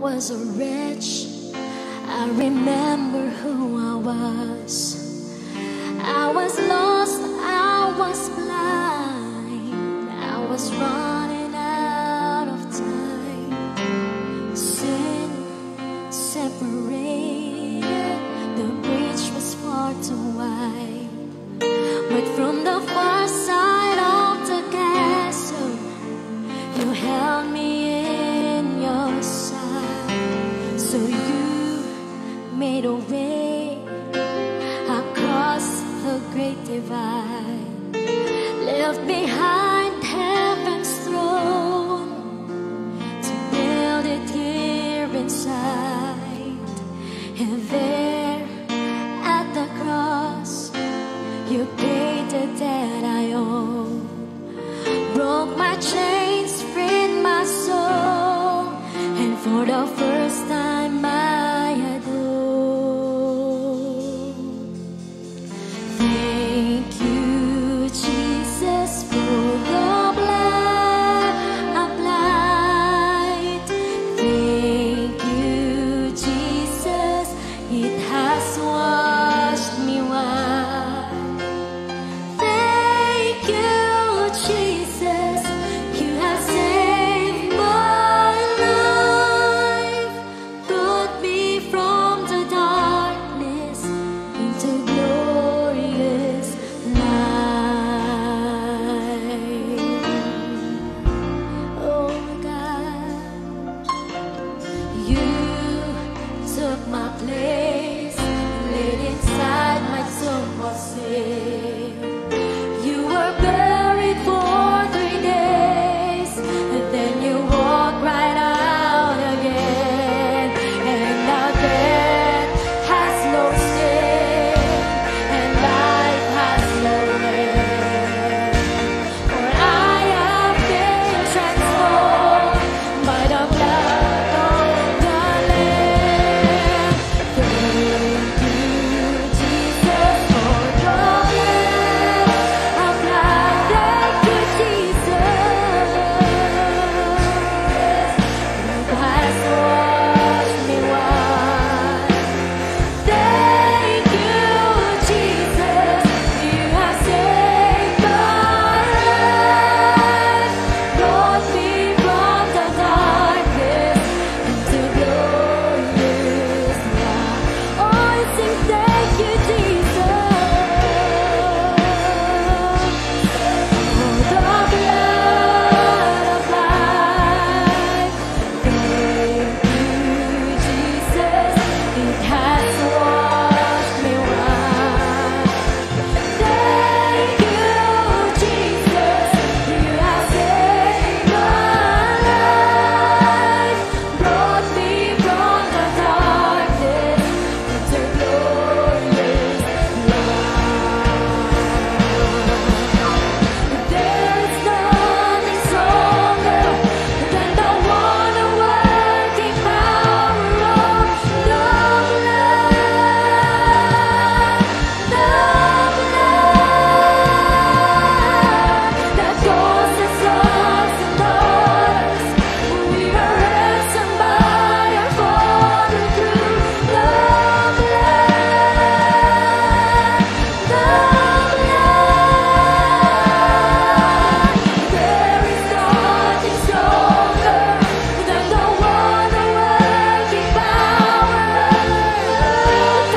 was a wretch. I remember who I was. I was lost, I was blind, I was running out of time. Sin separated, the bridge was far too wide. But from the far side of the castle, you held me in your side. So you made a way across the great divide, left behind heaven's throne to build it here inside. And there at the cross, you paid the debt I owe, broke my chains, freed my soul, and for the first time I adore. Thank you, Jesus, for the blood applied. Thank you, Jesus, it has washed me white. Thank you, Jesus, you have saved my life, brought me from the darkness into glorious light. Oh God, you took my place, laid inside my tomb was safe. You were buried for 3 days, and then you walked right out again. And now death has no sting, and life has no end. For I have been transformed by the blood of the Lamb. Thank you, Jesus, for the blood applied. Thank you, Jesus, who has washed me white. Thank you, Jesus, you have saved my life, brought me from the darkness into glorious light. Oh, I sing thank you, Jesus, for the blood applied. Thank you, Jesus, it has washed me white. Thank you, Jesus, you have saved my life, brought me from the darkness into glorious light. There is nothing stronger than the wonder working power of the blood that calls us sons and daughters. We are ransomed by our Father through the blood. There is nothing stronger than the wonder working power of the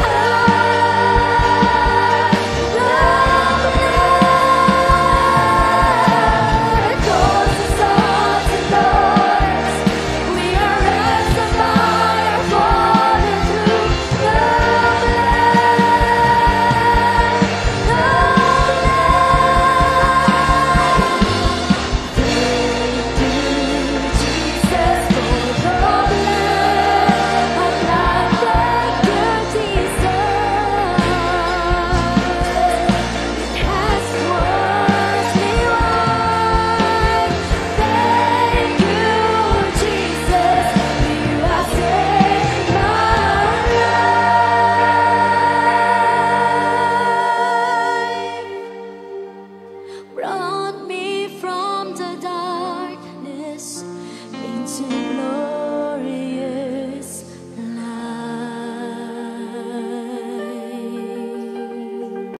brought me from the darkness into